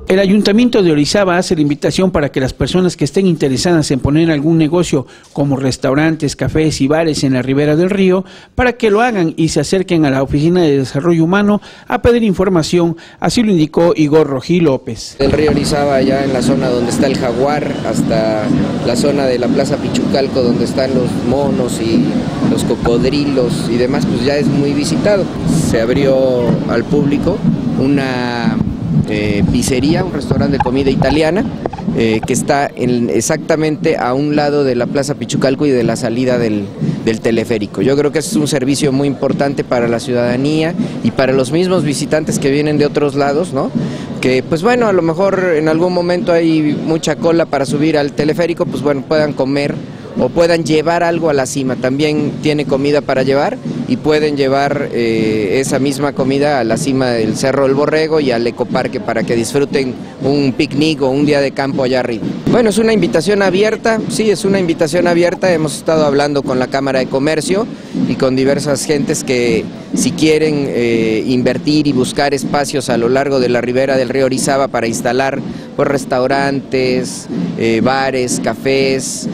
El Ayuntamiento de Orizaba hace la invitación para que las personas que estén interesadas en poner algún negocio como restaurantes, cafés y bares en la ribera del río, para que lo hagan y se acerquen a la Oficina de Desarrollo Humano a pedir información, así lo indicó Igor Rojí López. El río Orizaba, allá en la zona donde está el jaguar, hasta la zona de la Plaza Pichucalco, donde están los monos y los cocodrilos y demás, pues ya es muy visitado. Se abrió al público una pizzería, un restaurante de comida italiana que está exactamente a un lado de la Plaza Pichucalco y de la salida del teleférico. Yo creo que es un servicio muy importante para la ciudadanía y para los mismos visitantes que vienen de otros lados, ¿no? Que pues bueno, a lo mejor en algún momento hay mucha cola para subir al teleférico, pues bueno, puedan comer o puedan llevar algo a la cima. También tiene comida para llevar y pueden llevar esa misma comida a la cima del Cerro del Borrego y al Ecoparque para que disfruten un picnic o un día de campo allá arriba. Bueno, es una invitación abierta, sí, es una invitación abierta. Hemos estado hablando con la Cámara de Comercio y con diversas gentes que si quieren invertir y buscar espacios a lo largo de la ribera del río Orizaba para instalar pues, restaurantes, bares, cafés,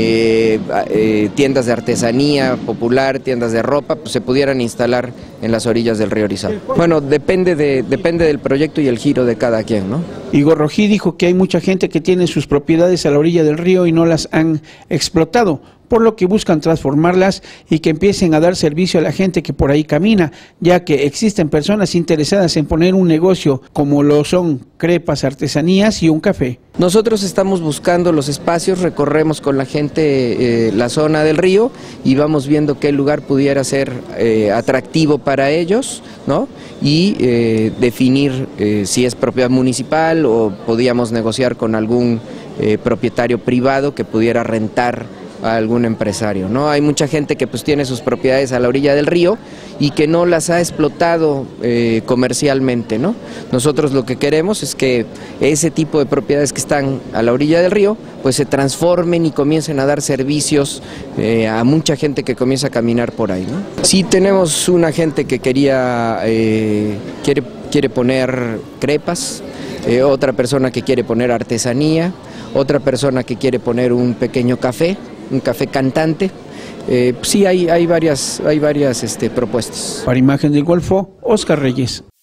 tiendas de artesanía popular, tiendas de ropa, pues se pudieran instalar en las orillas del río Orizaba. Bueno, depende del proyecto y el giro de cada quien, ¿no? Igor Rojí dijo que hay mucha gente que tiene sus propiedades a la orilla del río y no las han explotado, por lo que buscan transformarlas y que empiecen a dar servicio a la gente que por ahí camina, ya que existen personas interesadas en poner un negocio como lo son crepas, artesanías y un café. Nosotros estamos buscando los espacios, recorremos con la gente la zona del río y vamos viendo qué lugar pudiera ser atractivo para ellos, ¿no? Y definir si es propiedad municipal o podíamos negociar con algún propietario privado que pudiera rentar a algún empresario, ¿no? Hay mucha gente que pues tiene sus propiedades a la orilla del río y que no las ha explotado comercialmente, ¿no? Nosotros lo que queremos es que ese tipo de propiedades que están a la orilla del río pues se transformen y comiencen a dar servicios a mucha gente que comienza a caminar por ahí, ¿no? Sí tenemos una gente que quiere poner crepas, otra persona que quiere poner artesanía, otra persona que quiere poner un pequeño café, un café cantante. Sí, hay varias propuestas. Para Imagen del Golfo, Oscar Reyes.